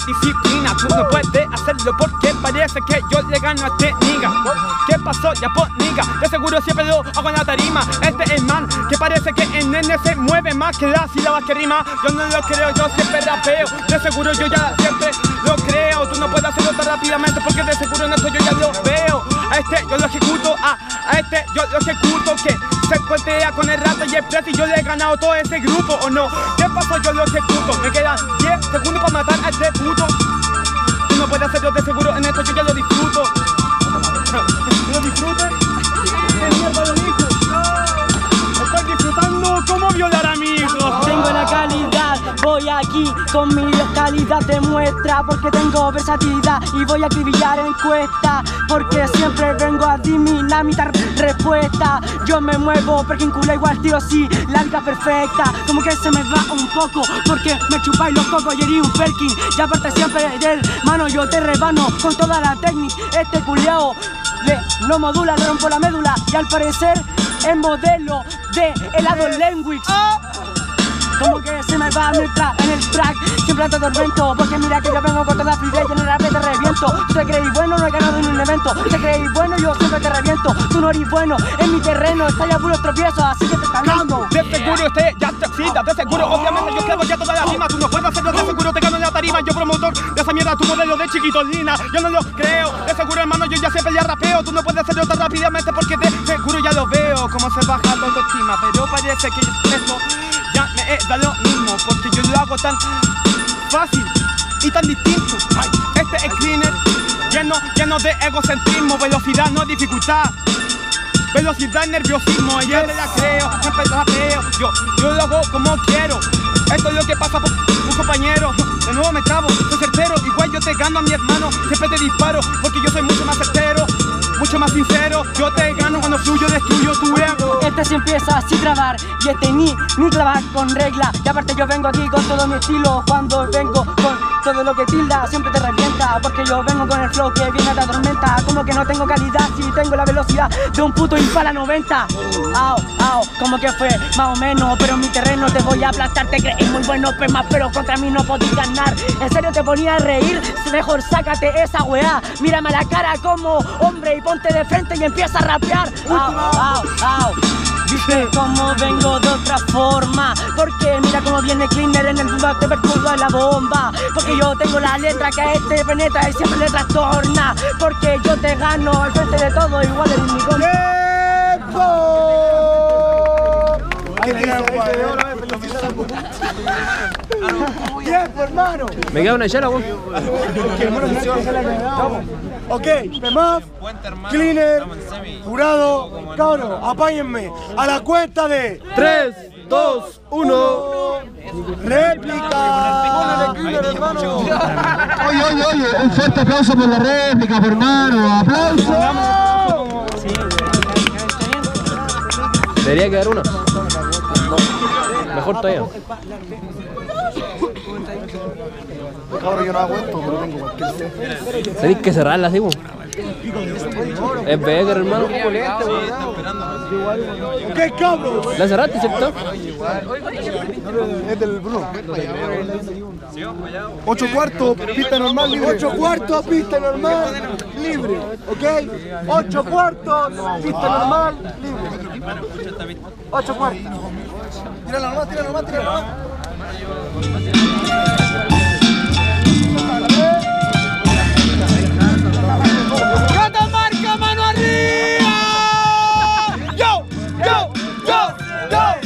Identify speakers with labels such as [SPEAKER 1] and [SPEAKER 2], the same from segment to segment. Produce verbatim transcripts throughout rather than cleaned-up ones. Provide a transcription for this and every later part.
[SPEAKER 1] disciplina. Tú no puedes hacerlo porque parece que yo le gano a este nigga. ¿Qué pasó? Ya pues nigga, de seguro siempre lo hago en la tarima. Este es el man que parece que en nene se mueve más que las sílabas que rima. Yo no lo creo, yo siempre rapeo. De seguro yo ya siempre lo creo. Tú no puedes hacerlo tan rápidamente porque de seguro en esto yo ya lo veo. A este yo lo ejecuto, a, a este yo lo ejecuto. Que se cuentea con el rato y el precio y yo le he ganado todo ese grupo, ¿o no? ¿Qué pasó? Yo lo ejecuto. Me quedan diez segundos para matar a este puto. Tú no puedes hacerlo de seguro en esto yo ya lo disfruto. ¿Lo disfrutes? ¿Qué mierda lo dijo? Estoy disfrutando cómo violar a mi hijo.
[SPEAKER 2] Tengo la calidad, voy aquí con mi calidad de muestra. Porque tengo versatilidad y voy a acribillar encuesta. Porque siempre vengo a dinamitar respuesta. Yo me muevo porque incula igual tío sí, larga perfecta. Como que se me va un poco porque me chupáis los cocos y herí un Perkin. Y aparte siempre del mano yo te rebano con toda la técnica. Este culiao le no modula, le rompo la médula. Y al parecer es modelo de helado Lenwix. Como que se me va mientras en el track siempre te atormento. Porque mira que yo vengo con toda fluidez y en el rap te reviento. Tú te creís bueno, no he ganado en un evento. Tú te creís bueno, yo siempre te reviento. Tú no eres bueno, en mi terreno está ya puros tropiezos, así que te están dando.
[SPEAKER 1] De seguro usted ya te excita, de seguro obviamente yo clavo ya toda la rima. Tú no puedes hacerlo, de seguro te gano en la tarima. Yo promotor de esa mierda, tu modelo de chiquitolina. Yo no lo creo, de seguro hermano yo ya siempre ya rapeo. Tú no puedes hacerlo tan rápidamente porque de seguro ya lo veo. Como se baja la autoestima, pero parece que esto ya me es da lo mismo, porque yo lo hago tan fácil y tan distinto. Ay, este es cleaner, lleno, lleno de egocentrismo. Velocidad, no dificultad. Velocidad, nerviosismo. Y yo me la creo, siempre rapeo. Yo, yo lo hago como quiero. Esto es lo que pasa por un compañero. De nuevo me trabo, soy certero. Igual yo te gano a mi hermano, siempre te disparo. Porque yo soy mucho más certero, mucho más sincero. Yo te gano cuando fluyo, destruyo tu ego.
[SPEAKER 2] Este se empieza así grabar y este ni, ni clavar con regla. Y aparte yo vengo aquí con todo mi estilo. Cuando vengo con todo lo que tilda siempre te revienta. Porque yo vengo con el flow que viene de tormenta. Como que no tengo calidad si tengo la velocidad de un puto Impala noventa. Ao, ao, como que fue más o menos. Pero en mi terreno te voy a aplastar. Te crees muy bueno, pues más, pero contra mí no podís ganar. En serio te ponía a reír, mejor sácate esa weá. Mírame a la cara como hombre y ponte de frente y empieza a rapear. Au, au, au. Viste cómo vengo de otra forma. Porque mira cómo viene Cleaner en el duda te perturba de la bomba. Porque yo tengo la letra que a este penetra y siempre le trastorna. Porque yo te gano al frente de todo, igual en mi contra.
[SPEAKER 3] ¡Tiempo, hermano!
[SPEAKER 4] Me queda una chela, vos.
[SPEAKER 3] Ok, Pemaf, Cleaner, Jurado, cabros, apáñenme a la cuenta de
[SPEAKER 4] tres, dos, uno.
[SPEAKER 3] réplica.
[SPEAKER 5] Oye, oye, oye, un fuerte aplauso por la réplica, por hermano. ¡Aplauso!
[SPEAKER 4] Debería quedar una. Mejor todavía.
[SPEAKER 3] Cabrón, yo no hago esto, pero tengo cualquier fe.
[SPEAKER 4] Tenés que cerrarla así, pues. Es Becker, hermano.
[SPEAKER 3] Ok, cabrón.
[SPEAKER 4] ¿La cerraste, cierto?
[SPEAKER 3] Es del Bruno. Ocho cuartos, pista normal, libre. Ocho cuartos, pista normal, libre. Ok. Ocho cuartos, pista normal, libre. Ocho cuartos. Tírala nomás, tírala nomás, tírala nomás.
[SPEAKER 1] ¡Catamarca, mano arriba! ¡Yo! ¡Yo! ¡Yo! ¡Yo!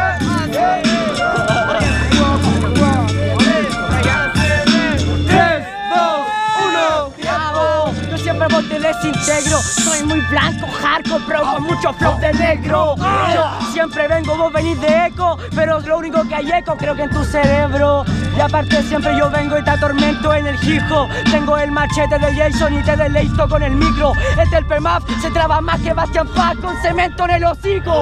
[SPEAKER 1] tres, dos, uno.
[SPEAKER 2] Yo siempre vos te desintegro. Soy muy blanco, hardcore, pero con mucho flow de negro. Yo siempre vengo, vos venís de eco, pero lo único que hay eco creo que en tu cerebro. Y aparte siempre yo vengo y te atormento en el hip hop. Tengo el machete de Jason y te deleito con el micro. Este el Pemaf se traba más que Bastian Paz con cemento en el hocico.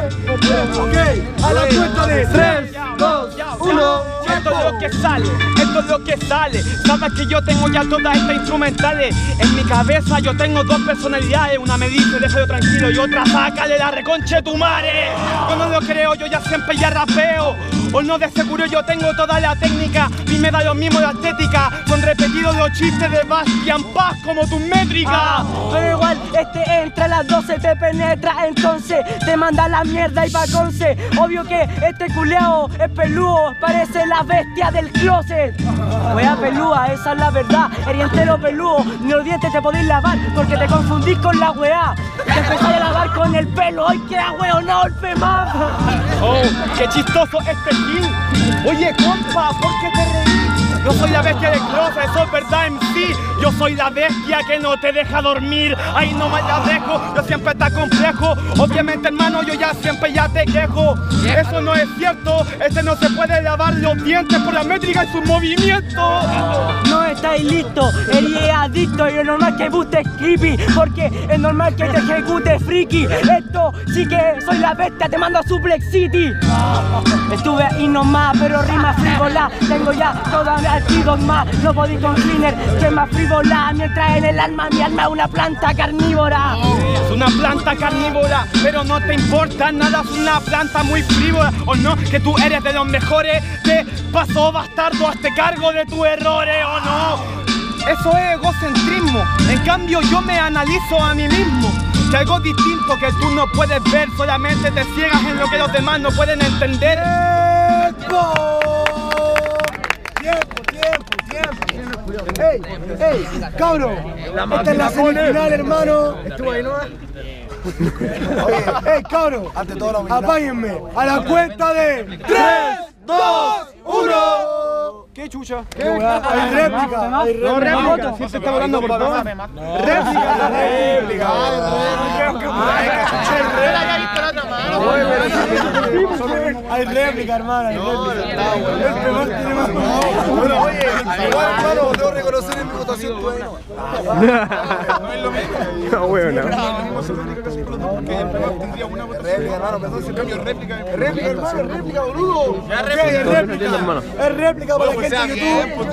[SPEAKER 3] Ok, a la cuenta de tres,
[SPEAKER 1] dos, uno. Esto es lo que sale, esto eso es lo que sale. Sabes que yo tengo ya todas estas instrumentales. En mi cabeza yo tengo dos personalidades. Una me dice déjalo tranquilo y otra sácale la reconche tu madre. Yo no lo creo, yo ya siempre ya rapeo. O no, de seguro yo tengo toda la técnica y me da lo mismo la estética. Son repetidos los chistes de Bastian Paz como tus métricas.
[SPEAKER 2] Ah, pero igual este entra a las doce, te penetra, entonces te manda la mierda y pa' conce. Obvio que este culeado es peludo, parece la bestia del closet. Wea pelúa, esa es la verdad. Eres entero peludo, ni los dientes te podéis lavar porque te confundís con la weá. Te empezás a lavar con el pelo, hoy queda weonado el pemá.
[SPEAKER 1] Oh, qué chistoso este Gil. Oye, compa, ¿por qué te reís? Yo soy la bestia del closet, eso es verdad en sí. Yo soy la bestia que no te deja dormir. Ahí no me la dejo, yo siempre está complejo. Obviamente, hermano, yo ya siempre ya te quejo. Eso no es cierto, este no se puede lavar los dientes por la métrica y sus movimientos.
[SPEAKER 2] No estáis listos, eres adicto y es normal que bustes creepy porque es normal que te ejecute friki. Esto sí que soy la bestia, te mando a Suplex City. Estuve ahí nomás, pero rima frívola. Tengo ya toda mi antidogma. No podéis con cleaner, que más frívola. Mientras en el alma, mi alma es una planta carnívora.
[SPEAKER 1] Es una planta carnívora, pero no te importa nada, es una planta muy frívola. O no, que tú eres de los mejores. Te pasó, bastardo, hazte cargo de tus errores, o no. Eso es egocentrismo, en cambio yo me analizo a mí mismo. Que algo distinto que tú no puedes ver, solamente te ciegas en lo que los demás no pueden entender.
[SPEAKER 3] ¡Tiempo! ¡Tiempo, tiempo, tiempo! ¡Ey, ey, cabrón! Esta es la semifinal, hermano. ¿Estuvo ahí nomás? Oye, ey, cabrón, ante todo la apáguenme a la cuenta de tres, dos, uno.
[SPEAKER 1] ¿Qué chucha?
[SPEAKER 3] ¿Qué weá? Hay réplica, hay
[SPEAKER 1] No,
[SPEAKER 3] réplica.
[SPEAKER 1] réplica, si se está volando por todo.
[SPEAKER 3] Réplica, la réplica. Hay réplica, hermano, hay réplica. Bueno, oye, igual, hermano, debo reconocer en mi votación tu ahí.
[SPEAKER 1] No, bueno.
[SPEAKER 3] Réplica, hermano, perdón, si cambio réplica. Réplica, hermano, réplica, boludo. Ya réplica, hermano. Es réplica para la gente de YouTube.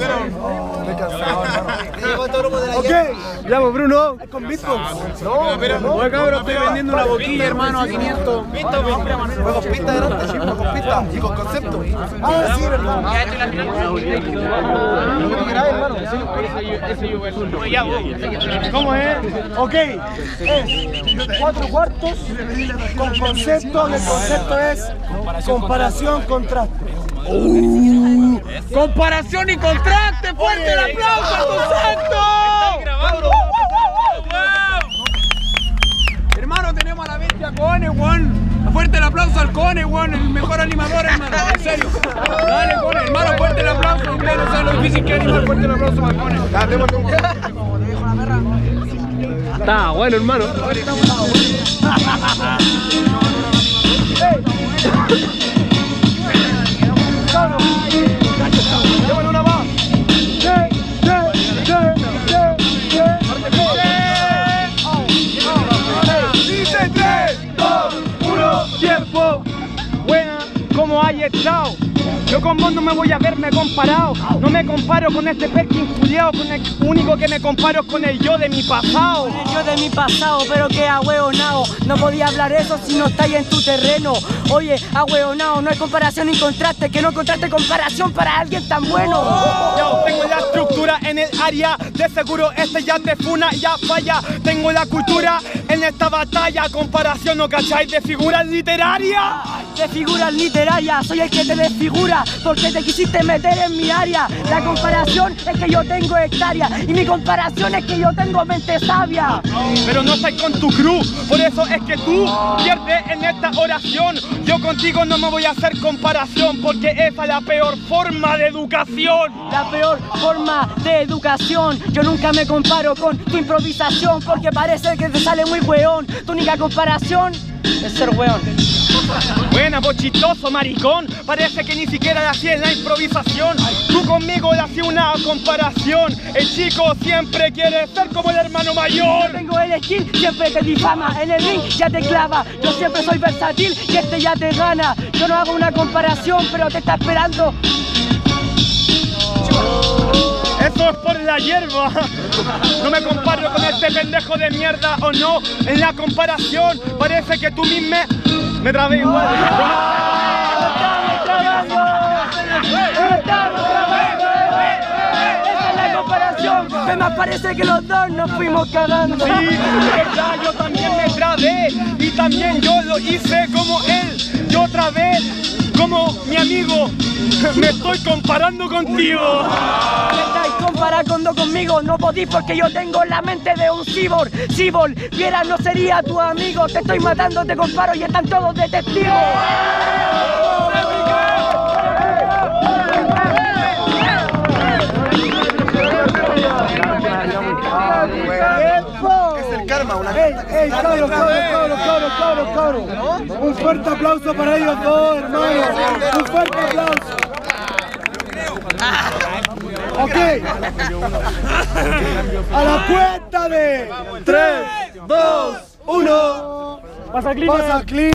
[SPEAKER 3] Ok.
[SPEAKER 1] Ya, pues, Bruno.
[SPEAKER 3] Con beatbox.
[SPEAKER 1] No, pero no. Oye, cabrón, estoy vendiendo una boquilla, hermano, a quinientos.
[SPEAKER 3] Con pista delante, sí, con pista y con concepto. Ah, sí, verdad.
[SPEAKER 1] ¿Cómo es?
[SPEAKER 3] Ok, es cuatro cuartos con concepto, y el concepto es comparación, contraste.
[SPEAKER 1] Uh, comparación y contraste, fuerte el aplauso al concepto.
[SPEAKER 6] Hermano, tenemos a la bestia Cone, Juan. Fuerte el aplauso al Cone, Juan, el mejor animador, hermano, en serio. Dale, Cone, hermano, fuerte el aplauso. Ustedes no saben lo difícil que es animar, fuerte el aplauso al Cone.
[SPEAKER 4] Está bueno, hermano.
[SPEAKER 1] Démosle una más. Dice tres, dos, uno, tiempo. Buena, ¿cómo hay estado? Yo con vos no me voy a verme comparado. No me comparo con este Perkin culiao. Con el único que me comparo es con el yo de mi pasado.
[SPEAKER 2] El yo de mi pasado, pero que ahueonao. No podía hablar eso si no estáis en tu terreno. Oye, ahueonao, no hay comparación ni contraste. Que no contraste comparación para alguien tan bueno.
[SPEAKER 1] Yo tengo la estructura en el área. De seguro este ya te funa, ya falla. Tengo la cultura en esta batalla. Comparación, ¿no cacháis? De figuras literarias.
[SPEAKER 2] De figuras literarias, soy el que te desfigura porque te quisiste meter en mi área. La comparación es que yo tengo hectáreas y mi comparación es que yo tengo mente sabia.
[SPEAKER 1] Pero no estás con tu crew, por eso es que tú pierdes en esta oración. Yo contigo no me voy a hacer comparación porque esa es la peor forma de educación.
[SPEAKER 2] La peor forma de educación. Yo nunca me comparo con tu improvisación porque parece que te sale muy weón. Tu única comparación es ser weón.
[SPEAKER 1] Buena, vos chistoso, maricón. Parece que ni siquiera la hacía en la improvisación. Tú conmigo le hacía una comparación. El chico siempre quiere ser como el hermano mayor.
[SPEAKER 2] Yo tengo el skill, siempre te difama. En el ring ya te clava. Yo siempre soy versátil y este ya te gana. Yo no hago una comparación, pero te está esperando.
[SPEAKER 1] Eso es por la hierba. No me comparo con este pendejo de mierda o no. En la comparación parece que tú mismo me trabé igual.
[SPEAKER 2] ¡Estamos trabajando! ¡Estamos trabajando! Esa es la comparación. Además parece que los dos nos fuimos cagando.
[SPEAKER 1] Sí, de verdad, yo también me trabé. Y también yo lo hice como él. Yo otra vez, como mi amigo, me estoy comparando contigo.
[SPEAKER 2] Me estáis comparando conmigo, no podís porque yo tengo la mente de un cyborg. Cyborg, Viera no sería tu amigo. Te estoy matando, te comparo y están todos de testigos.
[SPEAKER 3] Es el karma, una ¡Ey, ey, cabros, cabros, cabros, cabros, cabros, cabros! Un fuerte aplauso para ellos dos, hermanos. Un fuerte aplauso. Ok. A la cuenta de tres, dos, uno. Pasa clean. Pasa clean.